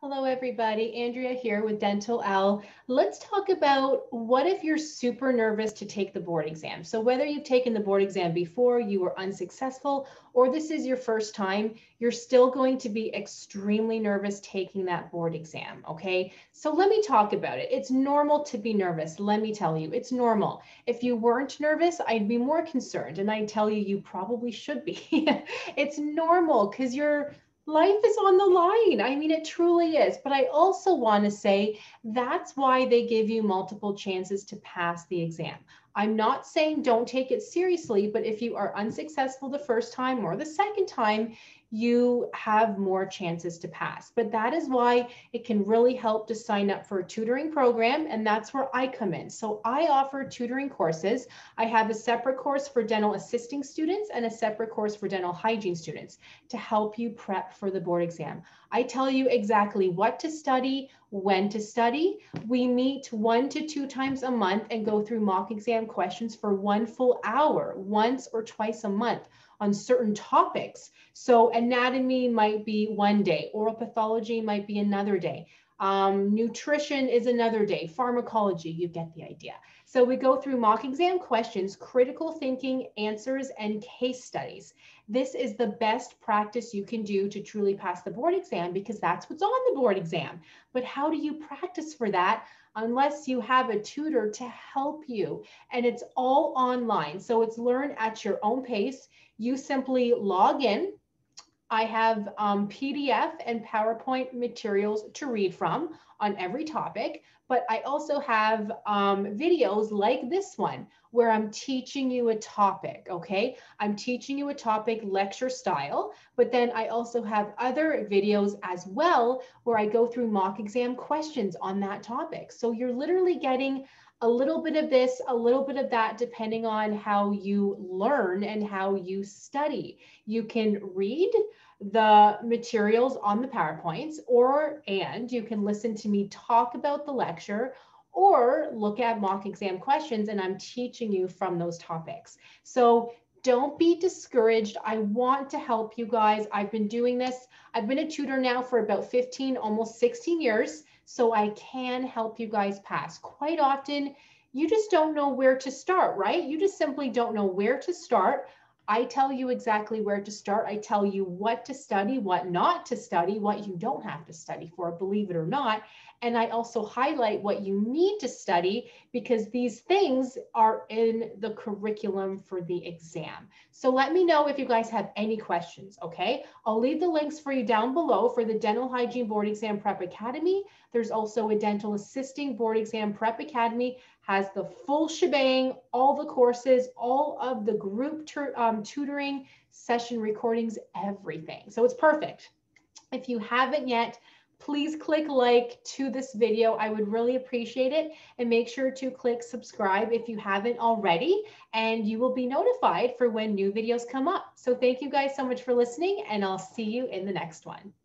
Hello, everybody. Andrea here with Dental L. Let's talk about what if you're super nervous to take the board exam. So whether you've taken the board exam before, you were unsuccessful, or this is your first time, you're still going to be extremely nervous taking that board exam, okay? So let me talk about it. It's normal to be nervous. Let me tell you, it's normal. If you weren't nervous, I'd be more concerned, and I tell you, you probably should be. It's normal because you're life is on the line. I mean, it truly is. But I also want to say that's why they give you multiple chances to pass the exam. I'm not saying don't take it seriously, but if you are unsuccessful the first time or the second time, you have more chances to pass. But that is why it can really help to sign up for a tutoring program. And that's where I come in. So I offer tutoring courses. I have a separate course for dental assisting students and a separate course for dental hygiene students to help you prep for the board exam. I tell you exactly what to study, when to study. We meet 1 to 2 times a month and go through mock exam questions for 1 full hour, once or twice a month on certain topics. So anatomy might be one day, oral pathology might be another day. Nutrition is another day, pharmacology, you get the idea. So we go through mock exam questions, critical thinking, answers, and case studies. This is the best practice you can do to truly pass the board exam because that's what's on the board exam. But how do you practice for that unless you have a tutor to help you? And it's all online. So it's learn at your own pace. You simply log in. I have PDF and PowerPoint materials to read from on every topic, but I also have videos like this one where I'm teaching you a topic, okay? I'm teaching you a topic lecture style, but then I also have other videos as well where I go through mock exam questions on that topic. So you're literally getting a little bit of this, a little bit of that, depending on how you learn and how you study. You can read the materials on the PowerPoints, and you can listen to me talk about the lecture or look at mock exam questions, and I'm teaching you from those topics. So don't be discouraged. I want to help you guys. I've been doing this. I've been a tutor now for about 15, almost 16 years, so I can help you guys pass. Quite often, you just don't know where to start, right? You just simply don't know where to start. I tell you exactly where to start. I tell you what to study, what not to study, what you don't have to study for, believe it or not. And I also highlight what you need to study because these things are in the curriculum for the exam. So let me know if you guys have any questions, okay? I'll leave the links for you down below for the Dental Hygiene Board Exam Prep Academy. There's also a Dental Assisting Board Exam Prep Academy, has the full shebang, all the courses, all of the group tutoring, session recordings, everything. So it's perfect. If you haven't yet, please click like to this video. I would really appreciate it. And make sure to click subscribe if you haven't already, and you will be notified for when new videos come up. So thank you guys so much for listening, and I'll see you in the next one.